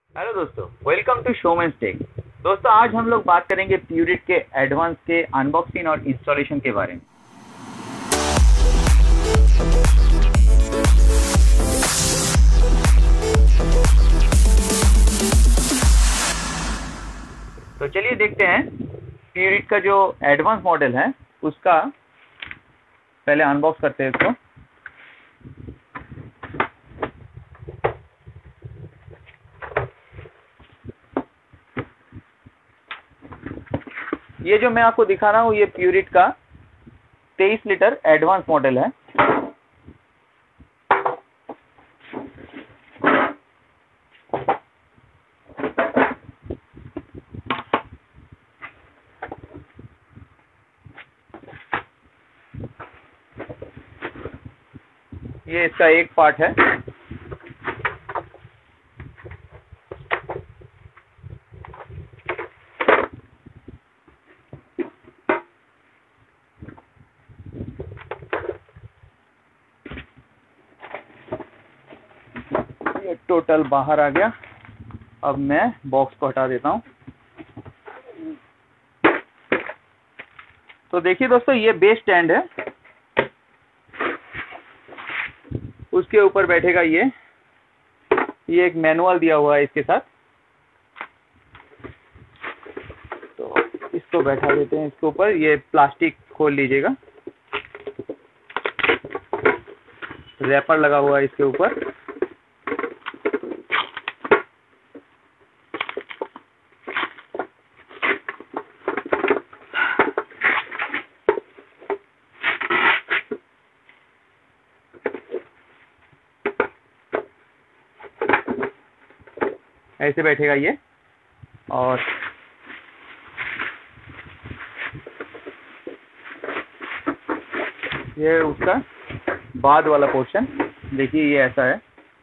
Hello दोस्तों, welcome to शोमैन्स take. दोस्तों, आज हम लोग बात करेंगे प्यूरिट के एडवांस के अनबॉक्सिंग और इंस्टॉलेशन के बारे में। तो चलिए देखते हैं प्यूरिट का जो एडवांस मॉडल है उसका पहले अनबॉक्स करते हैं इसको। ये जो मैं आपको दिखा रहा हूँ ये प्यूरिट का 23 लीटर एडवांस मॉडल है। ये इसका एक पार्ट है। ये टोटल बाहर आ गया। अब मैं बॉक्स को हटा देता हूँ। तो देखिए दोस्तों, ये बेस स्टैंड है, उसके ऊपर बैठेगा ये एक मैनुअल दिया हुआ है इसके साथ। तो इसको बैठा देते हैं इसके ऊपर। ये प्लास्टिक खोल लीजिएगा, रैपर लगा हुआ है इसके ऊपर। ऐसे बैठेगा ये। और ये उसका बाद वाला पोर्शन देखिए, ये ऐसा है।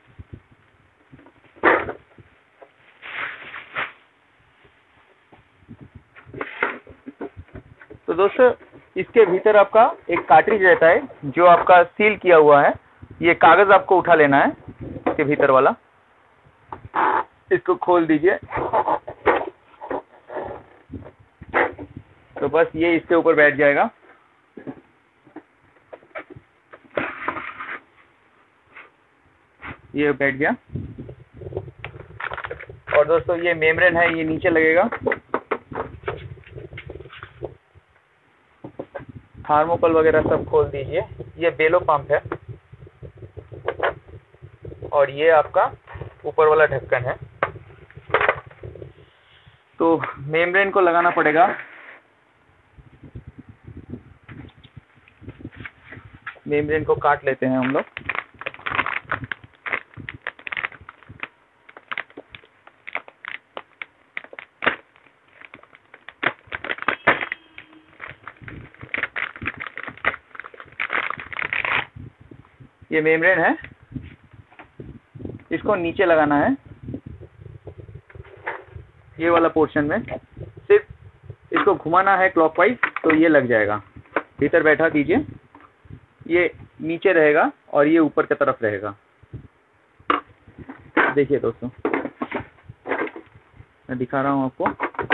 तो दोस्तों, इसके भीतर आपका एक कार्ट्रिज रहता है जो आपका सील किया हुआ है। ये कागज आपको उठा लेना है इसके भीतर वाला। इसको खोल दीजिए। तो बस ये इसके ऊपर बैठ जाएगा। ये बैठ गया। और दोस्तों, ये मेम्ब्रेन है, ये नीचे लगेगा। थर्मोकोल वगैरह सब खोल दीजिए। ये बेलो पंप है और ये आपका ऊपर वाला ढक्कन है। तो मेम्ब्रेन को लगाना पड़ेगा। मेम्ब्रेन को काट लेते हैं हम लोग। ये मेम्ब्रेन है, इसको नीचे लगाना है ये वाला पोर्शन में। सिर्फ इसको घुमाना है क्लॉकवाइज, तो ये लग जाएगा। भीतर बैठा दीजिए। ये नीचे रहेगा और ये ऊपर की तरफ रहेगा। देखिए दोस्तों, मैं दिखा रहा हूँ आपको।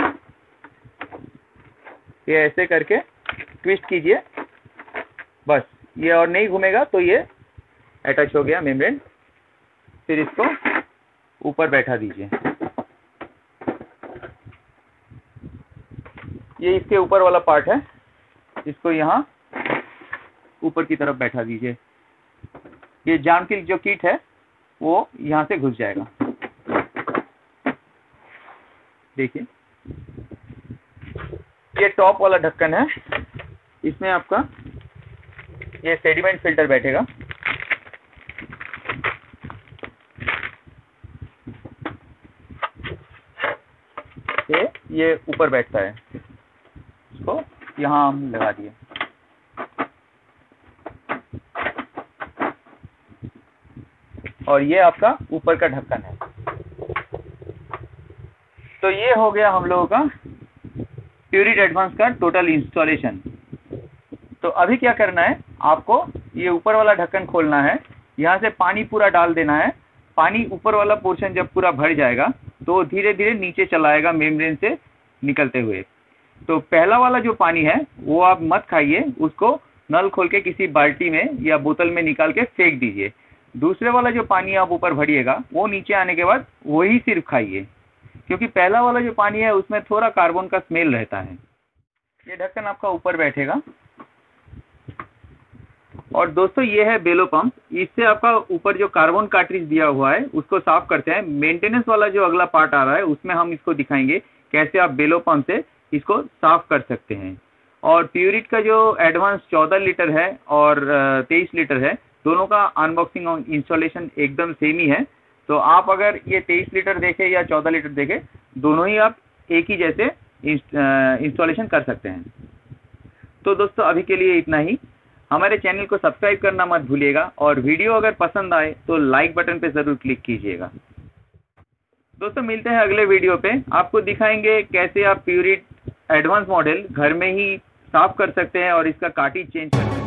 ये ऐसे करके ट्विस्ट कीजिए, बस। ये और नहीं घूमेगा तो ये अटैच हो गया मेम्ब्रेन। फिर इसको ऊपर बैठा दीजिए। ये इसके ऊपर वाला पार्ट है, इसको यहाँ ऊपर की तरफ बैठा दीजिए। ये जाम की जो किट है वो यहाँ से घुस जाएगा। देखिए, ये टॉप वाला ढक्कन है। इसमें आपका ये सेडिमेंट फिल्टर बैठेगा। ये ऊपर बैठता है। इसको यहाँ हम लगा दिए। और ये आपका ऊपर का ढक्कन है। तो ये हो गया हम लोगों का प्यूरिट एडवांस का टोटल इंस्टॉलेशन। तो अभी क्या करना है, आपको ये ऊपर वाला ढक्कन खोलना है। यहाँ से पानी पूरा डाल देना है। पानी ऊपर वाला पोर्शन जब पूरा भर जाएगा तो धीरे धीरे नीचे चला आएगा मेम्ब्रेन से निकलते हुए। तो पहला वाला जो पानी है वो आप मत खाइए, उसको नल खोल के किसी बाल्टी में या बोतल में निकाल के फेंक दीजिए। दूसरे वाला जो पानी आप ऊपर भरिएगा वो नीचे आने के बाद वही सिर्फ खाइए, क्योंकि पहला वाला जो पानी है उसमें थोड़ा कार्बन का स्मेल रहता है। ये ढक्कन आपका ऊपर बैठेगा। और दोस्तों ये है बेलो पंप। इससे आपका ऊपर जो कार्बन कार्ट्रिज दिया हुआ है उसको साफ करते हैं। मेंटेनेंस वाला जो अगला पार्ट आ रहा है उसमें हम इसको दिखाएंगे कैसे आप बेलो पंप से इसको साफ कर सकते हैं। और प्यूरिट का जो एडवांस 14 लीटर है और 23 लीटर है, दोनों का अनबॉक्सिंग और इंस्टॉलेशन एकदम सेम ही है। तो आप अगर ये 23 लीटर देखें या 14 लीटर देखें, दोनों ही आप एक ही जैसे इंस्टॉलेशन कर सकते हैं। तो दोस्तों अभी के लिए इतना ही। हमारे चैनल को सब्सक्राइब करना मत भूलिएगा और वीडियो अगर पसंद आए तो लाइक बटन पे ज़रूर क्लिक कीजिएगा। दोस्तों मिलते हैं अगले वीडियो पे। आपको दिखाएंगे कैसे आप प्यूरिट एडवांस मॉडल घर में ही साफ कर सकते हैं और इसका कार्ट्रिज चेंज कर सकते हैं।